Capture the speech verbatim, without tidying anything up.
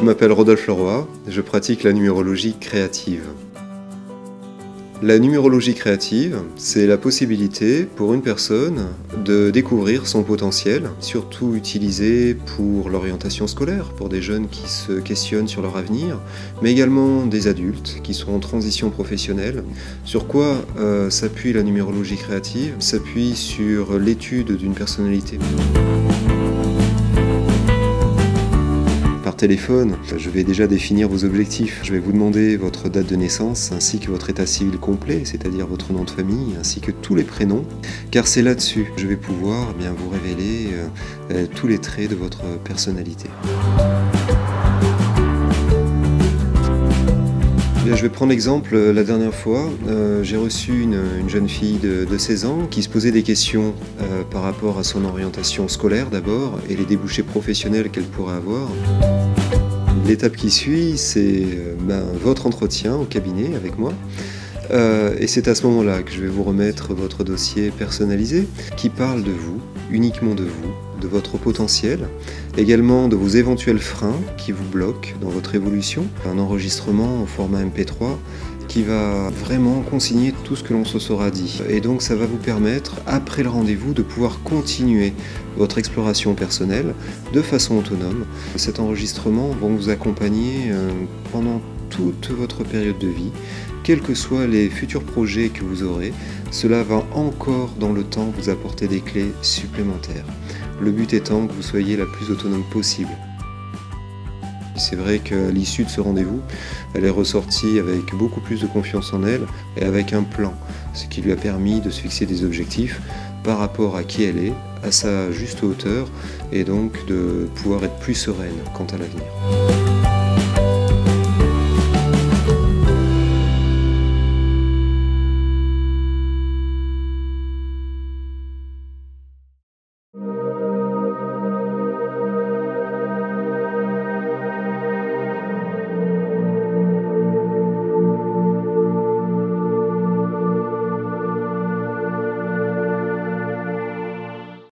Je m'appelle Rodolphe Leroy, je pratique la numérologie créative. La numérologie créative, c'est la possibilité pour une personne de découvrir son potentiel, surtout utilisé pour l'orientation scolaire, pour des jeunes qui se questionnent sur leur avenir, mais également des adultes qui sont en transition professionnelle. Sur quoi euh, s'appuie la numérologie créative? S'appuie sur l'étude d'une personnalité. Par téléphone, je vais déjà définir vos objectifs. Je vais vous demander votre date de naissance ainsi que votre état civil complet, c'est-à-dire votre nom de famille ainsi que tous les prénoms, car c'est là-dessus que je vais pouvoir eh bien, vous révéler euh, tous les traits de votre personnalité. Bien, je vais prendre l'exemple, la dernière fois, euh, j'ai reçu une, une jeune fille de, de seize ans qui se posait des questions euh, par rapport à son orientation scolaire d'abord et les débouchés professionnels qu'elle pourrait avoir. L'étape qui suit, c'est euh, ben, votre entretien au cabinet avec moi. Euh, et c'est à ce moment-là que je vais vous remettre votre dossier personnalisé qui parle de vous, uniquement de vous, de votre potentiel, également de vos éventuels freins qui vous bloquent dans votre évolution. Un enregistrement au format M P trois qui va vraiment consigner tout ce que l'on se sera dit. Et donc ça va vous permettre, après le rendez-vous, de pouvoir continuer votre exploration personnelle de façon autonome. Cet enregistrement va vous accompagner pendant toute votre période de vie, quels que soient les futurs projets que vous aurez. Cela va encore dans le temps vous apporter des clés supplémentaires. Le but étant que vous soyez la plus autonome possible. C'est vrai qu'à l'issue de ce rendez-vous, elle est ressortie avec beaucoup plus de confiance en elle et avec un plan, ce qui lui a permis de se fixer des objectifs par rapport à qui elle est, à sa juste hauteur, et donc de pouvoir être plus sereine quant à l'avenir.